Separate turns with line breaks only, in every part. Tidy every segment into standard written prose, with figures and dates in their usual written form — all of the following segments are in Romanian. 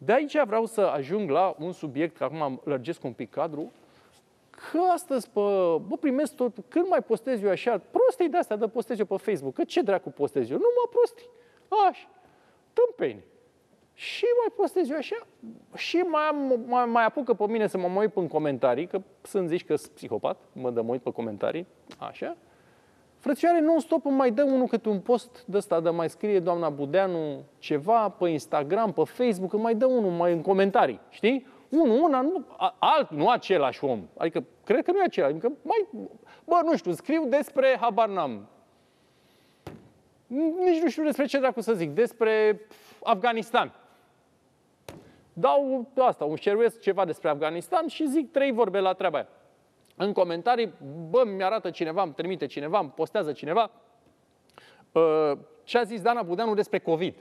De aici vreau să ajung la un subiect, că acum lărgesc un pic cadrul, că astăzi primesc tot, când mai postez eu așa, prostii de-astea de postez eu pe Facebook, că ce dracu postez eu? Numai prostii. Așa, tâmpeni. Și mai postez eu așa și mai apucă pe mine să mă uit în comentarii, că sunt zici că sunt psihopat, mă uit pe comentarii, așa. Frățioare, non-stop îmi mai dă unul câte un post de ăsta, de mai scrie doamna Budeanu ceva pe Instagram, pe Facebook, îmi mai dă unul mai în comentarii, știi? Nu același om. Adică, cred că nu e același. Adică, nu știu, scriu despre, habar n-am. Nici nu știu despre ce dracu să zic, despre Afganistan. Dau asta, șeruiesc ceva despre Afganistan și zic 3 vorbe la treaba aia. În comentarii, mi-arată cineva, îmi trimite cineva, îmi postează cineva ce a zis Dana Budeanu despre COVID.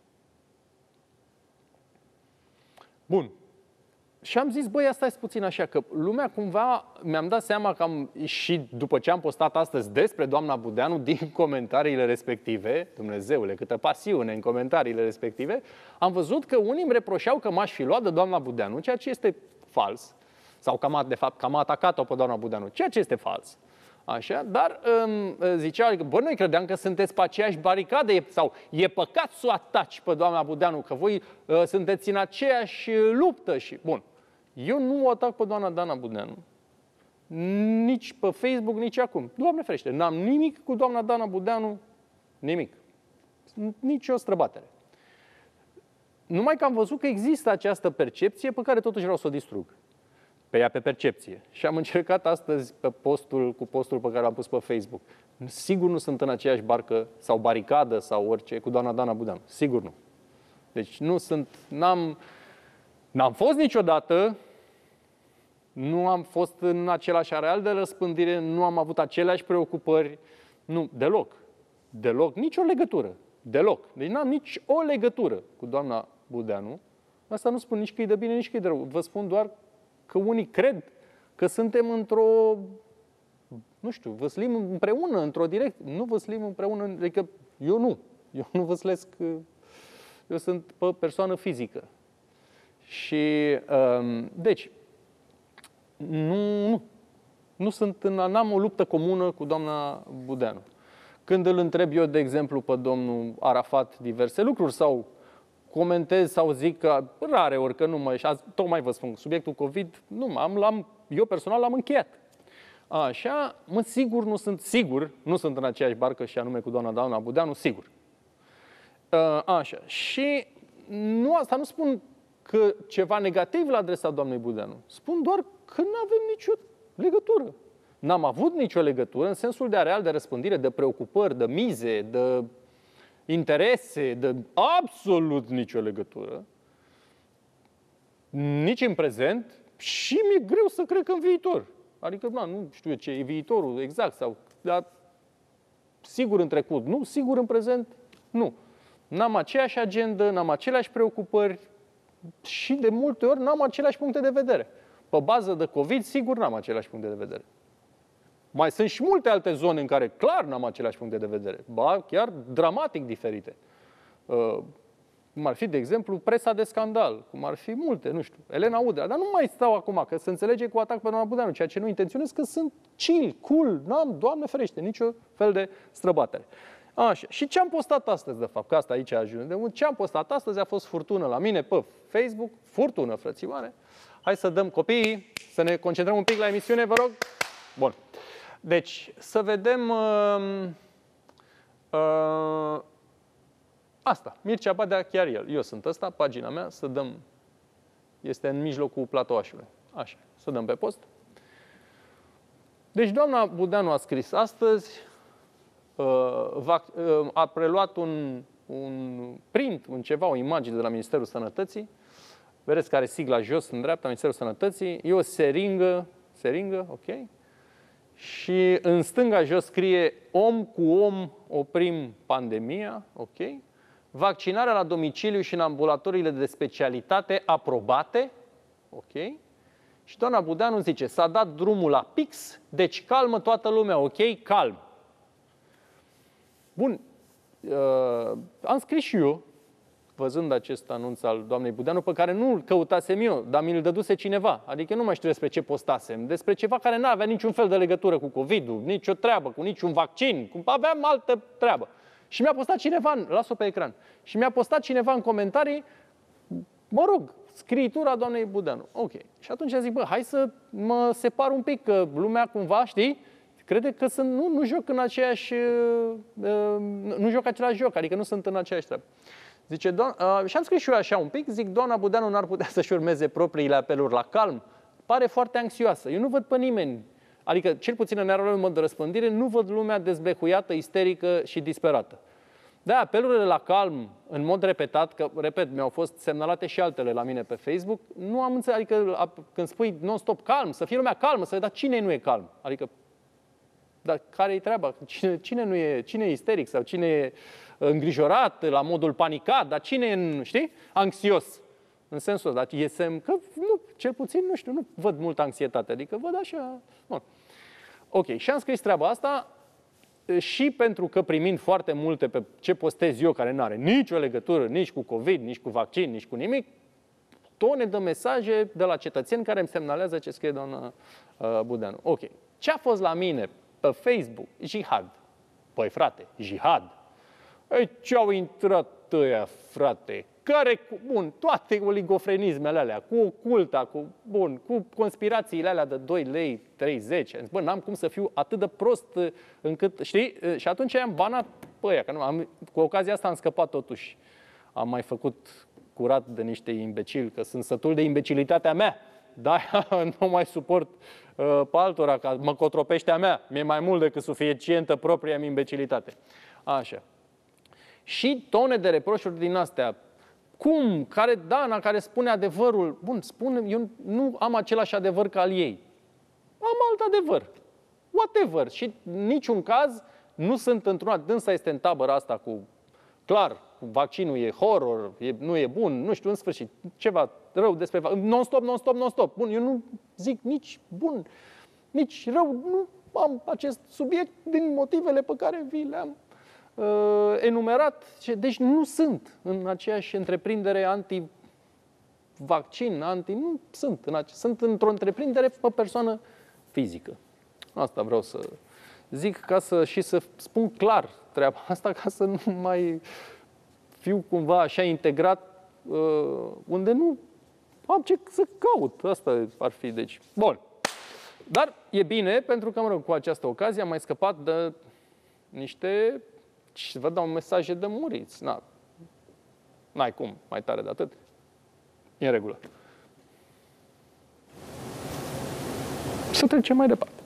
Bun. Și am zis, asta e puțin așa, că lumea cumva, mi-am dat seama că și după ce am postat astăzi despre doamna Budeanu, din comentariile respective, Dumnezeule, câtă pasiune în comentariile respective, am văzut că unii îmi reproșeau că m-aș fi luat de doamna Budeanu, ceea ce este fals. Sau de fapt, că am atacat-o pe doamna Budeanu, ceea ce este fals. Așa, dar ziceau, noi credeam că sunteți pe aceeași baricadă sau e păcat să o ataci pe doamna Budeanu, că voi sunteți în aceeași luptă. Și bun, eu nu o atac pe doamna Dana Budeanu, nici pe Facebook, nici acum. Doamne ferește, n-am nimic cu doamna Dana Budeanu, nimic. Nici o străbatere. Numai că am văzut că există această percepție pe care totuși vreau să o distrug. Pe percepție. Și am încercat astăzi cu postul pe care l-am pus pe Facebook. Sigur nu sunt în aceeași barcă sau baricadă sau orice cu doamna Dana Budeanu. Sigur nu. Deci n-am fost niciodată, nu am fost în același areal de răspândire, nu am avut aceleași preocupări. Nu, deloc. Deloc. Nici o legătură. Deloc. Deci n-am nici o legătură cu doamna Budeanu. Asta nu spun nici că e de bine, nici că e de rău. Vă spun doar că unii cred că suntem văslim împreună, într-o direcție. Nu văslim împreună, adică eu nu văslesc, eu sunt persoană fizică. Și, deci, n-am o luptă comună cu doamna Budeanu. Când îl întreb eu, de exemplu, pe domnul Arafat diverse lucruri sau comentez sau zic că rare ori că tocmai vă spun, subiectul COVID, eu personal l-am încheiat. Așa, nu sunt în aceeași barcă și anume cu doamna Dana Budeanu, sigur. Așa, și asta nu spun că ceva negativ la adresa doamnei Budeanu, spun doar că nu avem nicio legătură. N-am avut nicio legătură în sensul de areal de răspândire, de preocupări, de mize, de interese, de absolut nicio legătură, nici în prezent și mi-e greu să cred că în viitor. Adică, nu știu ce e viitorul exact, dar sigur în trecut, nu, sigur în prezent, nu. N-am aceeași agendă, n-am aceleași preocupări și de multe ori n-am aceleași puncte de vedere. Pe bază de COVID, sigur n-am aceleași puncte de vedere. Mai sunt și multe alte zone în care clar n-am aceleași puncte de vedere, chiar dramatic diferite. Cum ar fi, de exemplu, presa de scandal, cum ar fi multe, nu știu, Elena Udrea, dar nu mai stau acum, că se înțelege cu atac pe doamna Budeanu, ceea ce nu intenționez, că sunt chill, cool, n-am, Doamne ferește, nicio fel de străbatere. Așa. Și ce am postat astăzi, de fapt, că asta aici ajunge. Ce am postat astăzi a fost furtună la mine pe Facebook, furtună, frățioare. Hai să dăm copiii, să ne concentrăm un pic la emisiune, vă rog. Bun. Deci, să vedem asta. Mircea Badea, chiar el. Eu sunt ăsta, pagina mea, să dăm. Este în mijlocul platouașului. Așa, să dăm pe post. Deci, doamna Budeanu a scris astăzi, a preluat un print, o imagine de la Ministerul Sănătății. Vedeți că are sigla jos în dreapta, Ministerul Sănătății. E o seringă, ok? Și în stânga jos scrie om cu om oprim pandemia, ok? Vaccinarea la domiciliu și în ambulatoriile de specialitate aprobate, ok? Și doamna Budeanu zice, s-a dat drumul la pix, deci calmă toată lumea, ok? Calm. Bun, am scris și eu văzând acest anunț al doamnei Budeanu, pe care nu-l căutasem eu, dar mi-l dăduse cineva. Adică nu mai știu despre ce postasem, despre ceva care nu avea niciun fel de legătură cu COVID-ul, nicio treabă, cu niciun vaccin, aveam altă treabă. Și mi-a postat cineva, las-o pe ecran, și mi-a postat cineva în comentarii, mă rog, scriitura doamnei Budeanu. Ok. Și atunci zic, bă, hai să mă separ un pic, că lumea cumva, știi, crede că nu joc în aceeași, nu joc același joc, adică nu sunt în aceeași treabă. Zice, și am scris și eu așa un pic, zic, doamna Budeanu n-ar putea să-și urmeze propriile apeluri la calm. Pare foarte anxioasă. Eu nu văd pe nimeni, adică cel puțin în erul mod de răspândire, nu văd lumea dezblehuiată, isterică și disperată. Da, apelurile la calm, în mod repetat, că, repet, mi-au fost semnalate și altele la mine pe Facebook, nu am înțeles, adică când spui non-stop calm, să fie lumea calmă, dar cine nu e calm? Adică, dar care-i treaba? Cine e isteric sau cine e îngrijorat, la modul panicat, dar cine e, știi, anxios? În sensul ăsta, dar e semn că, nu, cel puțin, nu știu, nu văd multă anxietate, adică văd așa, bun. Ok, și am scris treaba asta și pentru că primind foarte multe pe ce postez eu, care nu are nicio legătură nici cu COVID, nici cu vaccin, nici cu nimic, tone de mesaje de la cetățeni care îmi semnalează ce scrie doamna Budeanu. Ok, ce a fost la mine pe Facebook? Jihad. Păi frate, jihad. Ei, ce-au intrat ăia, frate? Care, bun, toate oligofrenismele alea, cu oculta, cu conspirațiile alea de 2 lei, 30. Bă, n-am cum să fiu atât de prost încât, știi? Și atunci am banat pe ăia, că cu ocazia asta am scăpat totuși. Am mai făcut curat de niște imbecili, că sunt sătul de imbecilitatea mea. Da, nu mai suport pe altora, că mă cotropește a mea. Mi-e mai mult decât suficientă propria mi imbecilitate. Așa. Și tone de reproșuri din astea. Cum? Dana, care spune adevărul. Bun, eu nu am același adevăr ca al ei. Am alt adevăr. Whatever. Și în niciun caz nu sunt într-una. Dânsa este în tabăra asta cu, clar, vaccinul e horror, nu e bun, nu știu, în sfârșit, ceva rău despre non-stop, non-stop, non-stop. Bun, eu nu zic nici bun, nici rău, nu am acest subiect din motivele pe care vi le-am enumerat. Deci nu sunt în aceeași întreprindere anti-vaccin, nu sunt. Sunt într-o întreprindere pe persoană fizică. Asta vreau să zic și să spun clar treaba asta, ca să nu mai fiu cumva așa integrat unde nu am ce să caut. Asta ar fi, deci, bun. Dar e bine, pentru că, mă rog, cu această ocazie am mai scăpat de niște, și vă dau mesaje de muriți. N-ai cum, mai tare de atât. E în regulă. Să trecem mai departe.